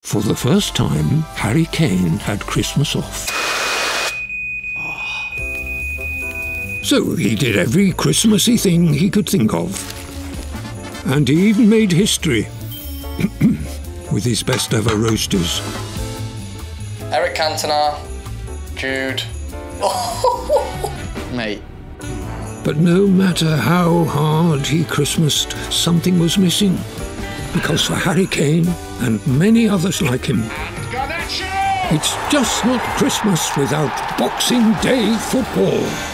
For the first time, Harry Kane had Christmas off. So he did every Christmassy thing he could think of. And he even made history with his best ever roasters. Eric Cantona, Jude. Mate. But no matter how hard he Christmased, something was missing. Because for Harry Kane, and many others like him, it's just not Christmas without Boxing Day football.